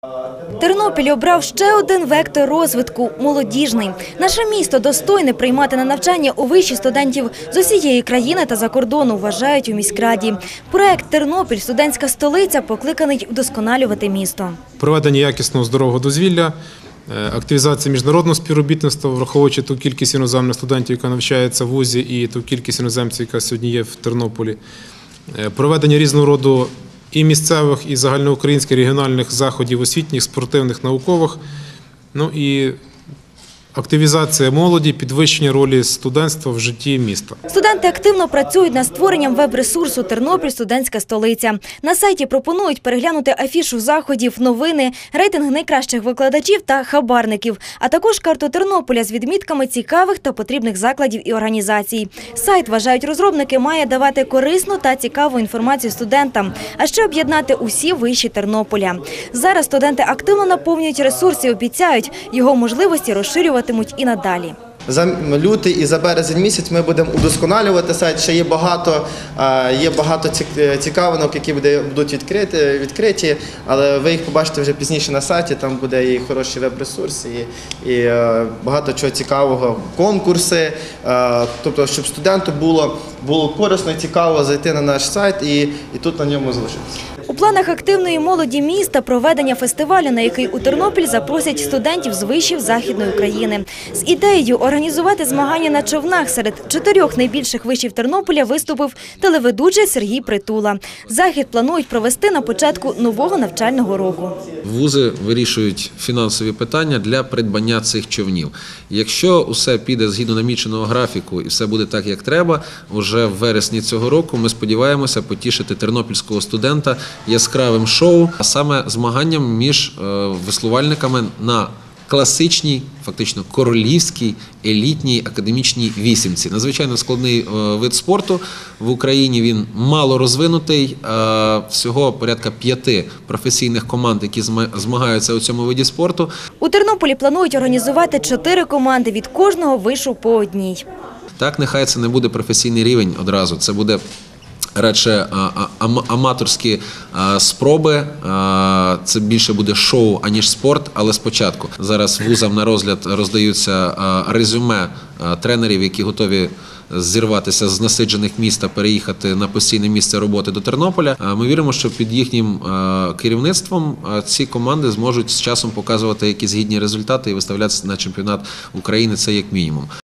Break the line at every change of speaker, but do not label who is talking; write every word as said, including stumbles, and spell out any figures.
Тернопіль обрав ще один вектор розвитку – молодіжний. Наше місто достойне приймати на навчання у виші студентів з усієї країни та за кордону, вважають у міськраді. Проект «Тернопіль – студентська столиця» покликаний вдосконалювати місто.
Проведення якісного здорового дозвілля, активізація міжнародного співробітництва, враховуючи ту кількість іноземних студентів, яка навчається в вузі, і ту кількість іноземців, яка сьогодні є в Тернополі. Проведення різного роду і місцевих, і загальноукраїнських регіональних заходів освітніх, спортивних, наукових. Ну і активізація молоді, підвищення ролі студентства в житті міста.
Студенти активно працюють над створенням веб-ресурсу «Тернопіль – студентська столиця». На сайті пропонують переглянути афішу заходів, новини, рейтинг найкращих викладачів та хабарників, а також карту Тернополя з відмітками цікавих та потрібних закладів і організацій. Сайт, вважають розробники, має давати корисну та цікаву інформацію студентам, а ще об'єднати усі виші Тернополя. Зараз студенти активно наповнюють ресурс і обіцяють, його можливості розширювати і надалі.
За лютий і за березень місяць ми будемо удосконалювати сайт. Ще є багато, є багато цікавинок, які будуть відкриті, відкриті, але ви їх побачите вже пізніше на сайті. Там буде і хороший веб-ресурс, і, і багато чого цікавого, конкурси. Тобто, щоб студенту було, було корисно і цікаво зайти на наш сайт і, і тут на ньому залишитися.
У планах активної молоді міста проведення фестивалю, на який у Тернопіль запросять студентів з вишів Західної України. З ідеєю організувати змагання на човнах серед чотирьох найбільших вишів Тернополя виступив телеведучий Сергій Притула. Захід планують провести на початку нового навчального року.
Вузи вирішують фінансові питання для придбання цих човнів. Якщо усе піде згідно наміченого графіку і все буде так, як треба, уже в вересні цього року ми сподіваємося потішити тернопільського студента яскравим шоу, а саме змаганням між веслувальниками на класичній, фактично королівській, елітній академічній вісімці. Надзвичайно складний вид спорту. В Україні він мало розвинутий. Всього порядка п'яти професійних команд, які змагаються у цьому виді спорту.
У Тернополі планують організувати чотири команди, від кожного вишу по одній.
Так, нехай це не буде професійний рівень одразу. Це буде радше аматорські спроби, це більше буде шоу, аніж спорт, але спочатку. Зараз вузам на розгляд роздаються резюме тренерів, які готові зірватися з насиджених міст та переїхати на постійне місце роботи до Тернополя. Ми віримо, що під їхнім керівництвом ці команди зможуть з часом показувати якісь гідні результати і виставлятися на чемпіонат України, це як мінімум.